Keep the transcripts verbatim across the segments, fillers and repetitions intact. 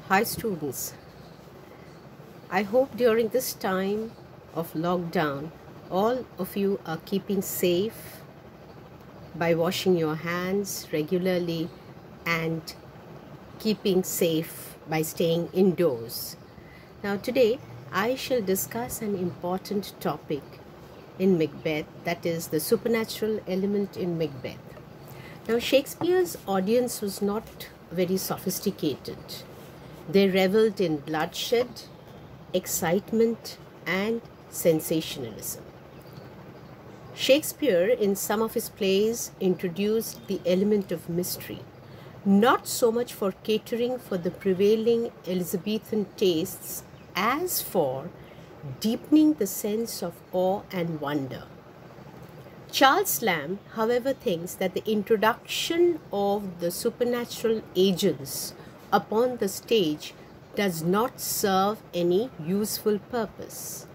Hi students, I hope during this time of lockdown all of you are keeping safe by washing your hands regularly and keeping safe by staying indoors. Now today I shall discuss an important topic in Macbeth, that is the supernatural element in Macbeth. Now Shakespeare's audience was not very sophisticated. They reveled in bloodshed, excitement, and sensationalism. Shakespeare, in some of his plays, introduced the element of mystery, not so much for catering for the prevailing Elizabethan tastes as for deepening the sense of awe and wonder. Charles Lamb, however, thinks that the introduction of the supernatural agents upon the stage does not serve any useful purpose.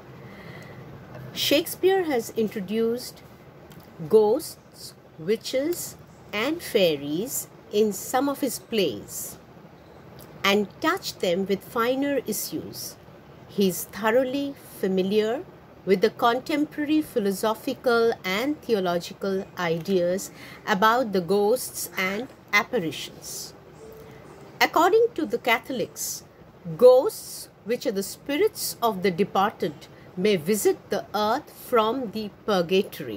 Shakespeare has introduced ghosts, witches, and fairies in some of his plays and touched them with finer issues. He is thoroughly familiar with the contemporary philosophical and theological ideas about the ghosts and apparitions. According to the Catholics, ghosts, which are the spirits of the departed, may visit the earth from the purgatory.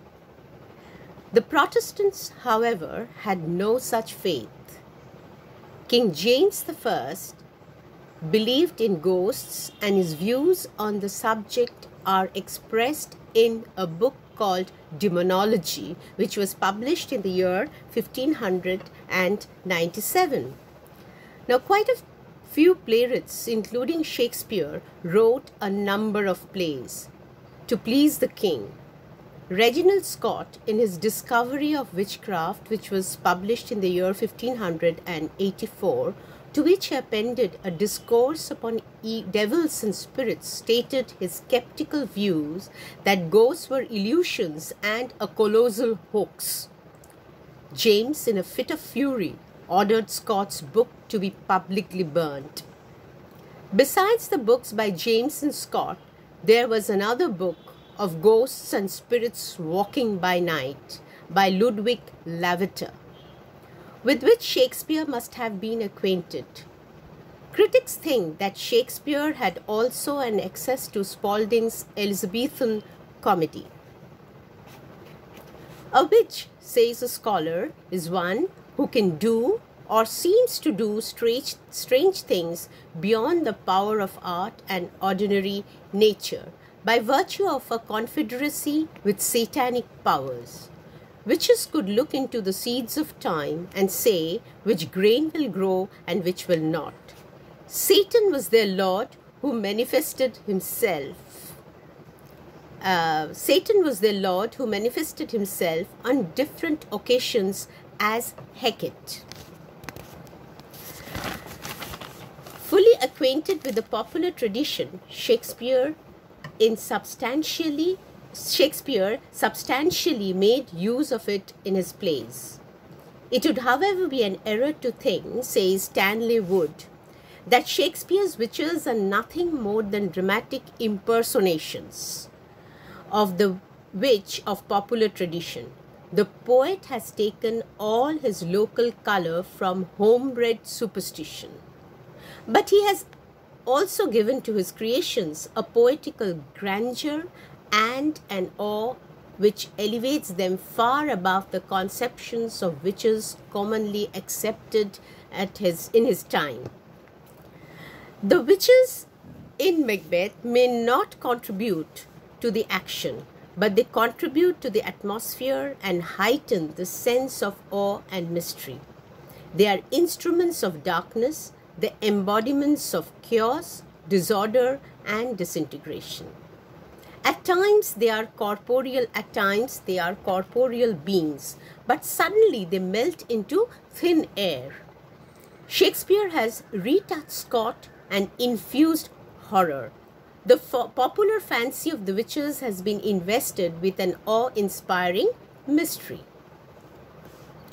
The Protestants, however, had no such faith. King James the First believed in ghosts, and his views on the subject are expressed in a book called Demonology, which was published in the year fifteen ninety-seven. Now, quite a few playwrights, including Shakespeare, wrote a number of plays to please the king. Reginald Scott, in his Discovery of Witchcraft, which was published in the year fifteen eighty-four, to which he appended a discourse upon e devils and spirits, stated his skeptical views that ghosts were illusions and a colossal hoax. James, in a fit of fury, ordered Scott's book to be publicly burnt. Besides the books by James and Scott, there was another book of Ghosts and Spirits Walking by Night by Ludwig Lavater, with which Shakespeare must have been acquainted. Critics think that Shakespeare had also an access to Spalding's Elizabethan comedy. A witch, says a scholar, is one who can do or seems to do strange, strange things beyond the power of art and ordinary nature by virtue of a confederacy with satanic powers. Witches could look into the seeds of time and say which grain will grow and which will not. Satan was their lord who manifested himself. Uh, Satan was their lord who manifested himself on different occasions as Hecate. Fully acquainted with the popular tradition, Shakespeare in substantially Shakespeare substantially made use of it in his plays. It would, however, be an error to think, says Stanley Wood, that Shakespeare's witches are nothing more than dramatic impersonations of the witch of popular tradition. The poet has taken all his local color from homebred superstition, but he has also given to his creations a poetical grandeur and an awe which elevates them far above the conceptions of witches commonly accepted at his, in his time. The witches in Macbeth may not contribute to the action, but they contribute to the atmosphere and heighten the sense of awe and mystery. They are instruments of darkness, the embodiments of chaos, disorder, and disintegration. At times they are corporeal, at times they are corporeal beings, but suddenly they melt into thin air. Shakespeare has retouched Scott and infused horror. The popular fancy of the witches has been invested with an awe-inspiring mystery.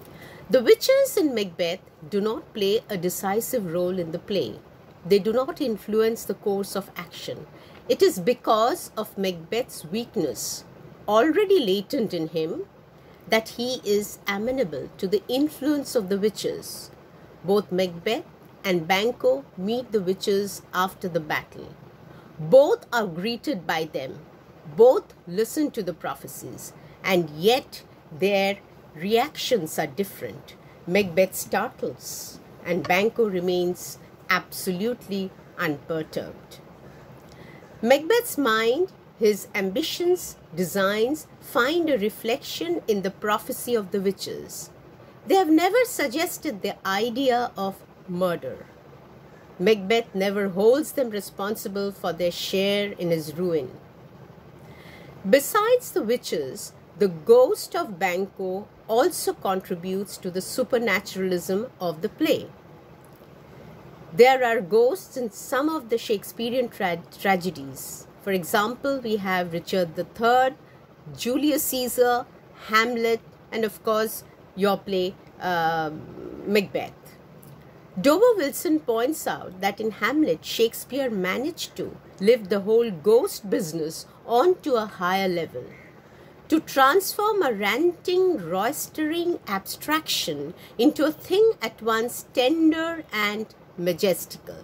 The witches in Macbeth do not play a decisive role in the play. They do not influence the course of action. It is because of Macbeth's weakness, already latent in him, that he is amenable to the influence of the witches. Both Macbeth and Banquo meet the witches after the battle. Both are greeted by them. Both listen to the prophecies, and yet their reactions are different. Macbeth startles, and Banquo remains absolutely unperturbed. Macbeth's mind, his ambitions, designs find a reflection in the prophecy of the witches. They have never suggested the idea of murder. Macbeth never holds them responsible for their share in his ruin. Besides the witches, the ghost of Banquo also contributes to the supernaturalism of the play. There are ghosts in some of the Shakespearean tra- tragedies. For example, we have Richard the Third, Julius Caesar, Hamlet, and of course, your play, uh, Macbeth. Dover Wilson points out that in Hamlet, Shakespeare managed to lift the whole ghost business onto a higher level, to transform a ranting, roistering abstraction into a thing at once tender and majestical.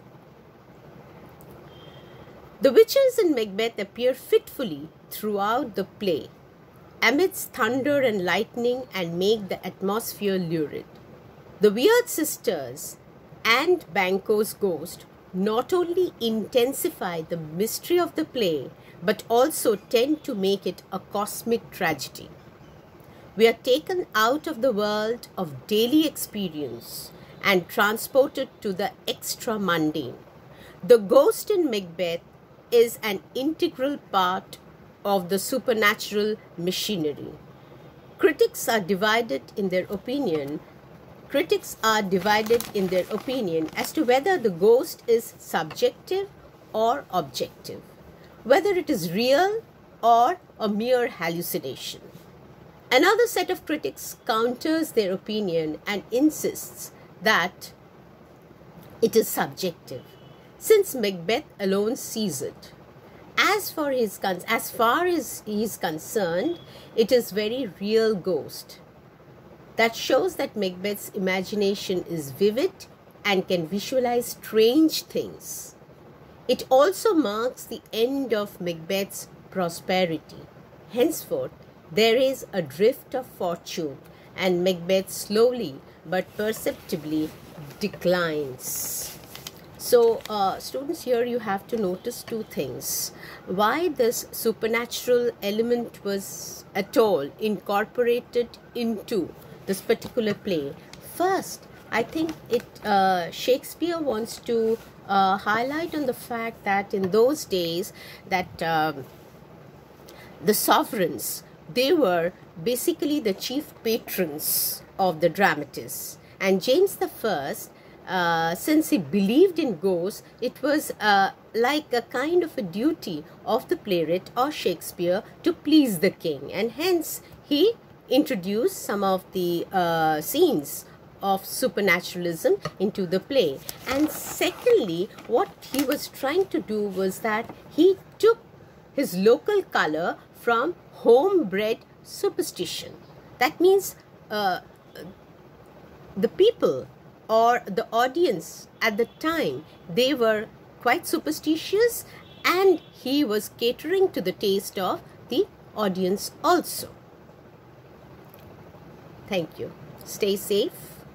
The witches in Macbeth appear fitfully throughout the play, amidst thunder and lightning, and make the atmosphere lurid. The Weird Sisters and Banquo's ghost not only intensify the mystery of the play, but also tend to make it a cosmic tragedy. We are taken out of the world of daily experience and transported to the extra mundane. The ghost in Macbeth is an integral part of the supernatural machinery. Critics are divided in their opinion Critics are divided in their opinion as to whether the ghost is subjective or objective, whether it is real or a mere hallucination. Another set of critics counters their opinion and insists that it is subjective, since Macbeth alone sees it. As for his as far as he is concerned, it is very real ghost. That shows that Macbeth's imagination is vivid and can visualize strange things. It also marks the end of Macbeth's prosperity. Henceforth, there is a drift of fortune, and Macbeth slowly but perceptibly declines. So, uh, students, here you have to notice two things. Why this supernatural element was at all incorporated into this particular play. First, I think it uh, Shakespeare wants to uh, highlight on the fact that in those days that um, the sovereigns, they were basically the chief patrons of the dramatists. And James the First, uh, since he believed in ghosts, it was uh, like a kind of a duty of the playwright or Shakespeare to please the king. And hence, he introduced some of the uh, scenes of supernaturalism into the play. And secondly, what he was trying to do was that he took his local color from homebred superstition. That means uh, the people or the audience at the time, they were quite superstitious, and he was catering to the taste of the audience also. Thank you. Stay safe.